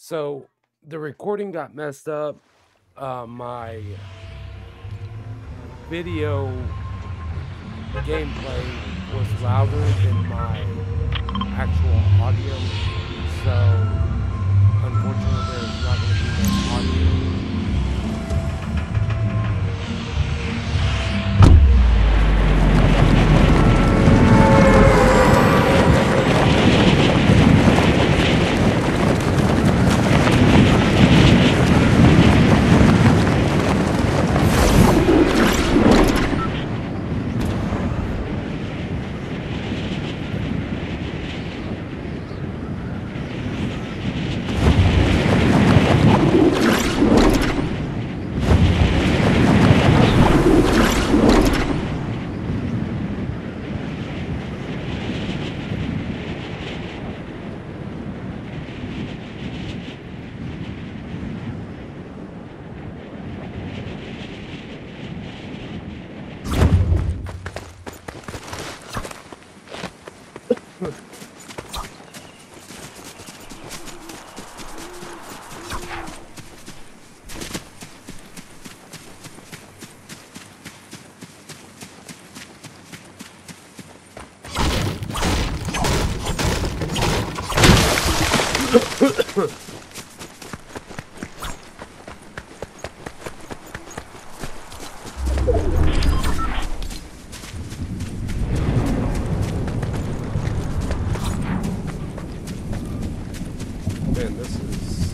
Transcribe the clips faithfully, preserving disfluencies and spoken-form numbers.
So the recording got messed up. Uh, my video gameplay was louder than my actual audio. So unfortunately, there's not going to be no audio. Man, this is...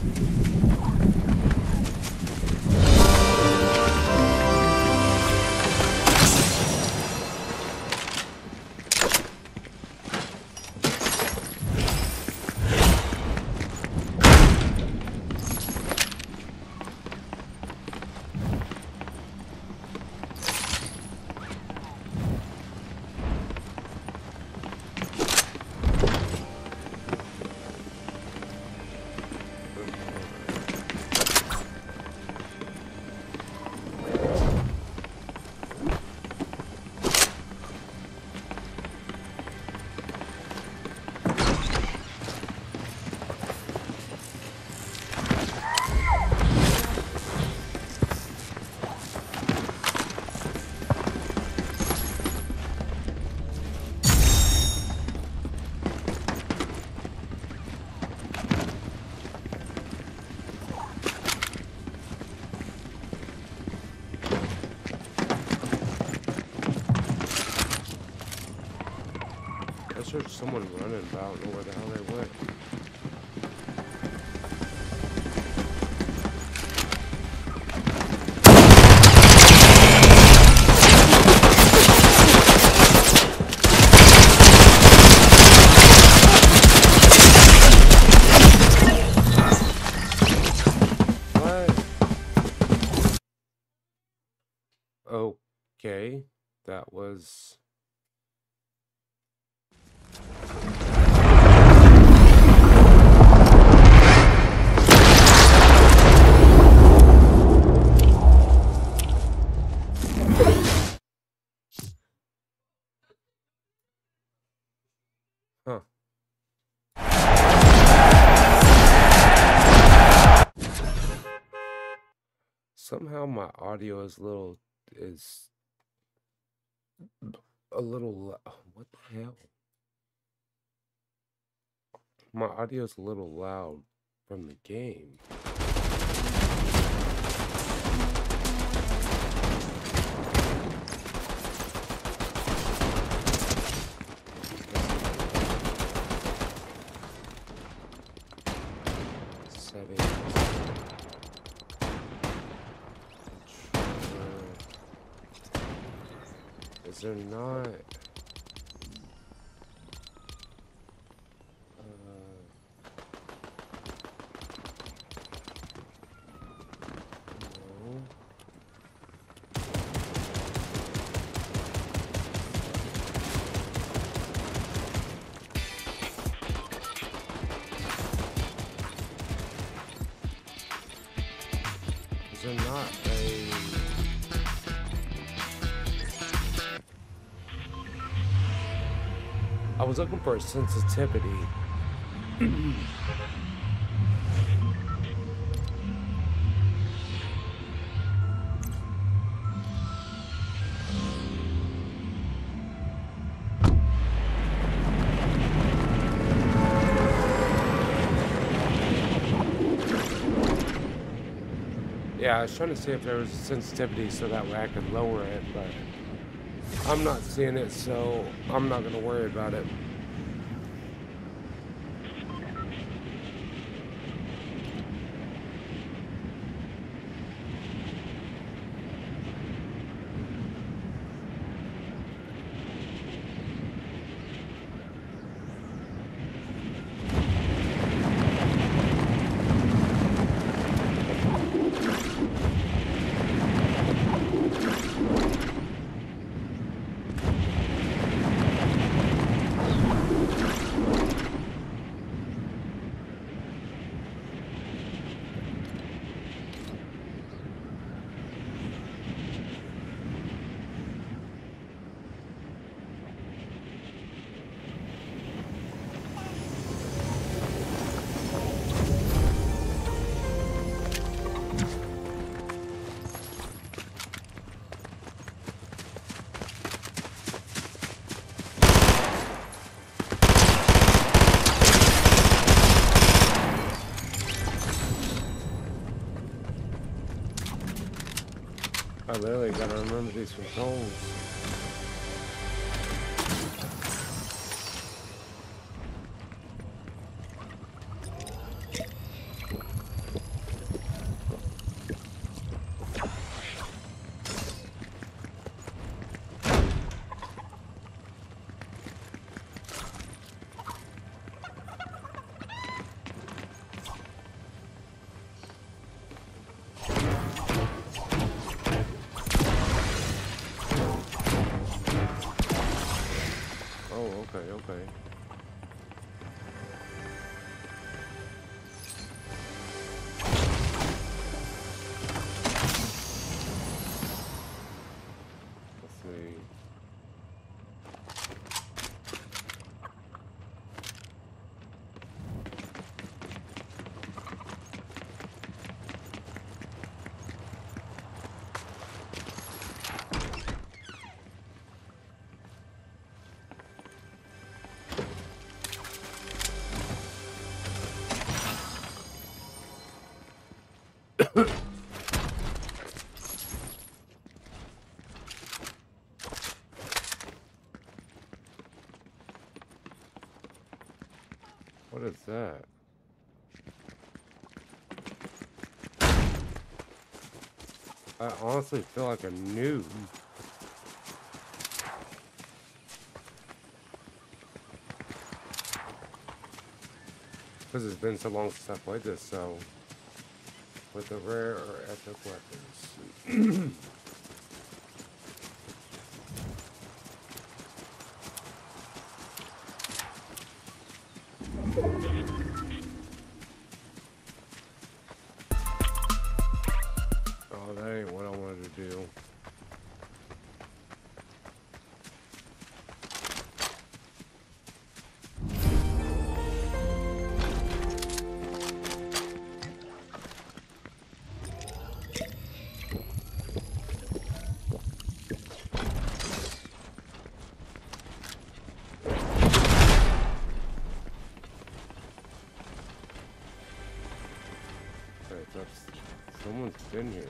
I heard someone running, but I don't know where the hell they went. What? Okay, that was... Huh. Somehow my audio is a little is a little what the hell? My audio is a little loud from the game. Is there not? Is there not a... I was looking for a sensitivity. Yeah, I was trying to see if there was a sensitivity so that way I could lower it, but I'm not seeing it, so I'm not going to worry about it. I literally gotta remember these controls. Okay, okay. Let's see. What is that? I honestly feel like a noob. Because it's been so long since I played this, so with the rare or epic weapons. Oh, that ain't what I wanted to do. Someone's been here.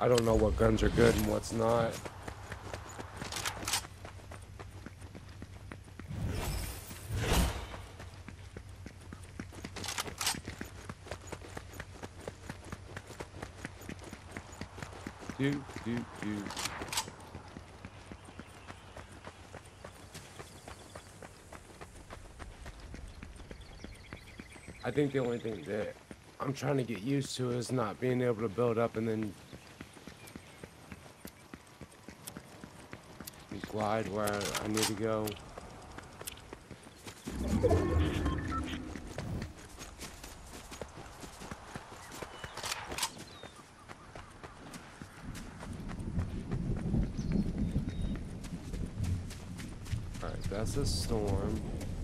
I don't know what guns are good and what's not. Do, do, do. I think the only thing that I'm trying to get used to is not being able to build up and then glide where I need to go. Alright, that's a storm.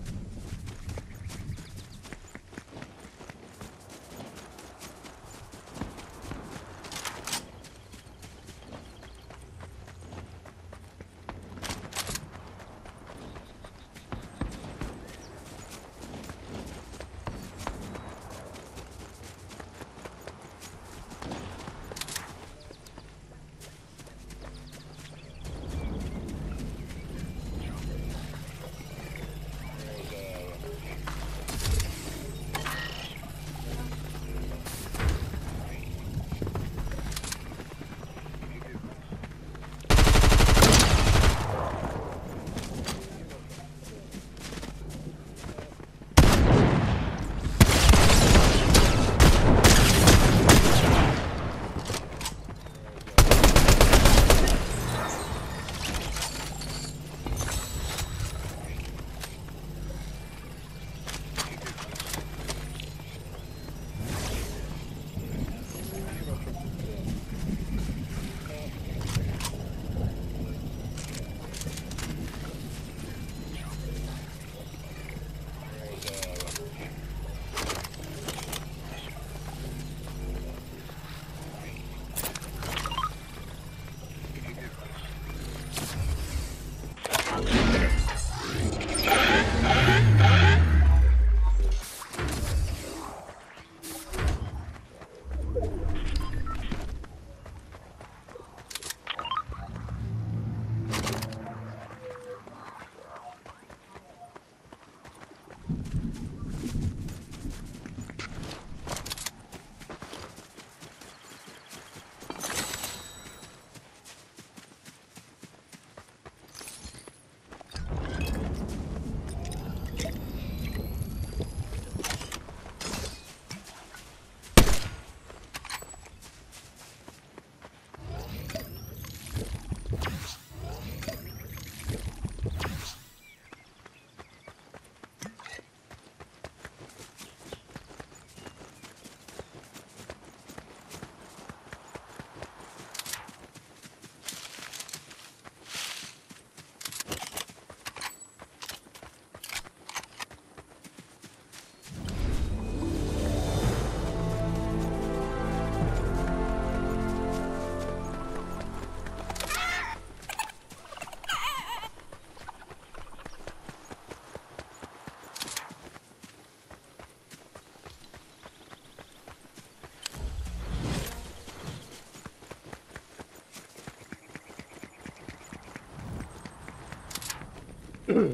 Alright,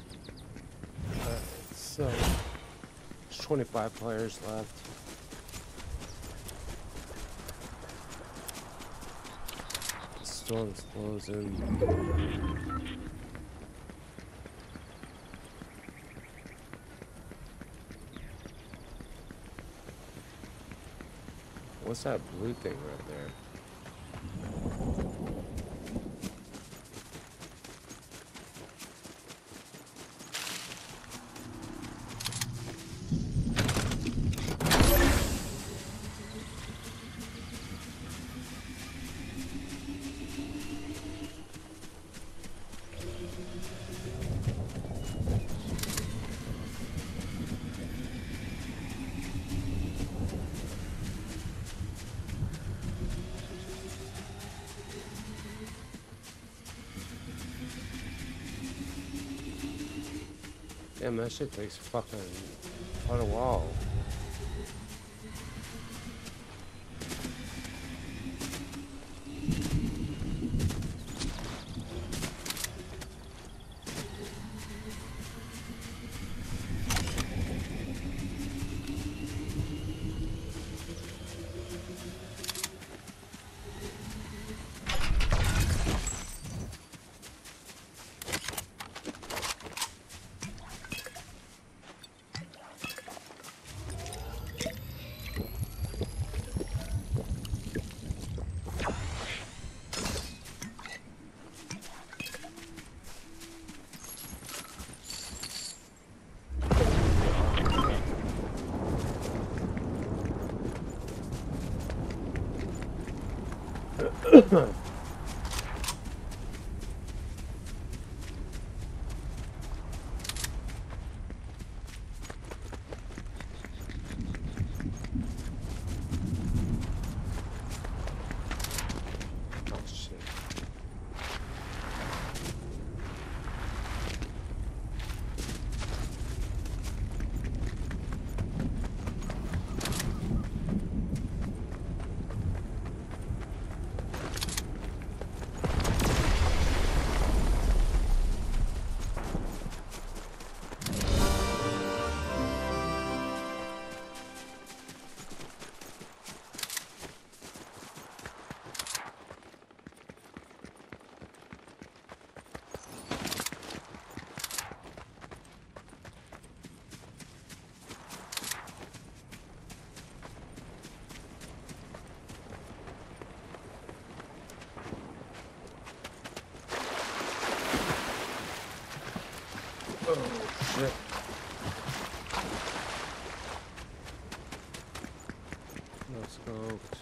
so there's twenty-five players left. The storm's closing. What's that blue thing right there? Damn, that shit takes fucking quite a while. Shit. No scopes.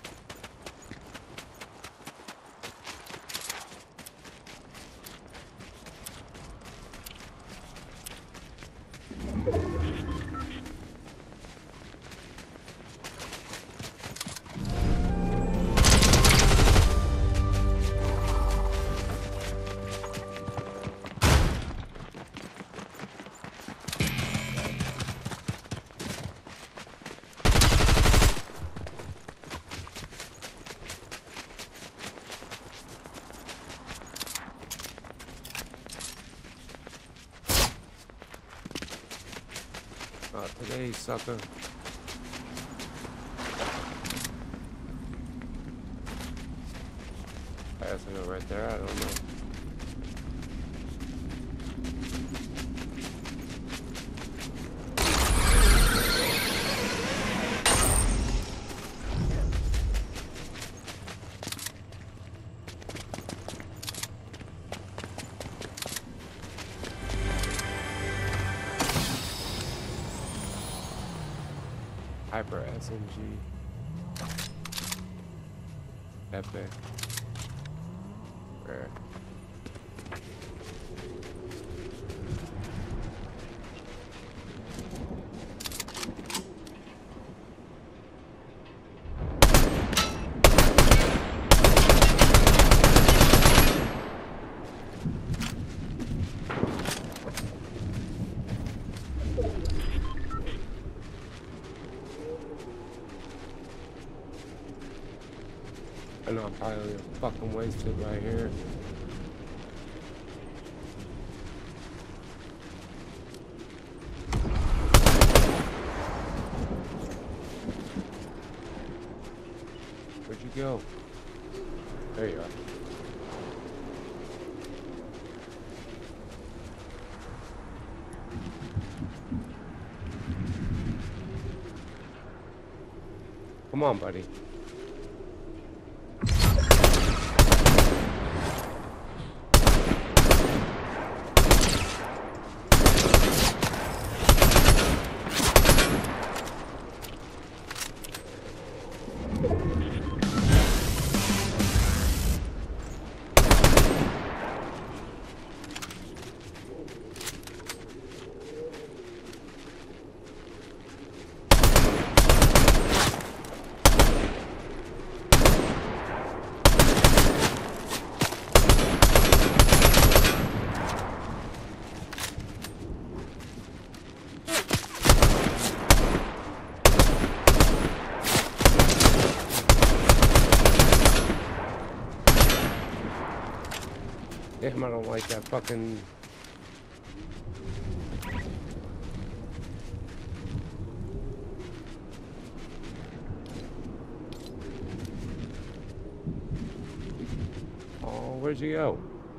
Not today, sucker. I guess I go right there, I don't know. Hyper S M G. Epic. Rare. I know I'm probably fucking wasted right here. Where'd you go? There you are. Come on, buddy. Damn, I don't like that fucking... Oh, where'd you go?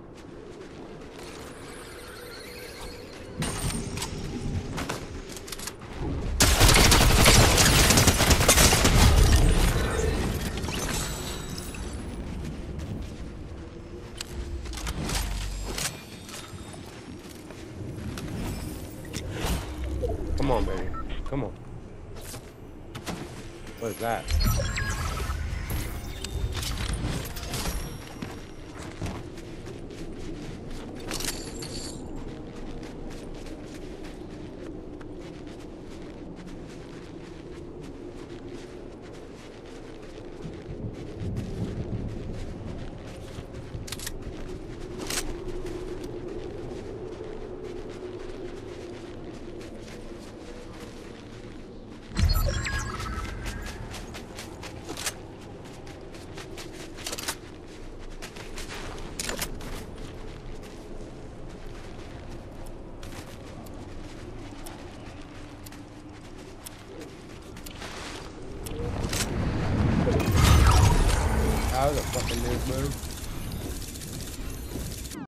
Come on, baby. Come on. What is that? man.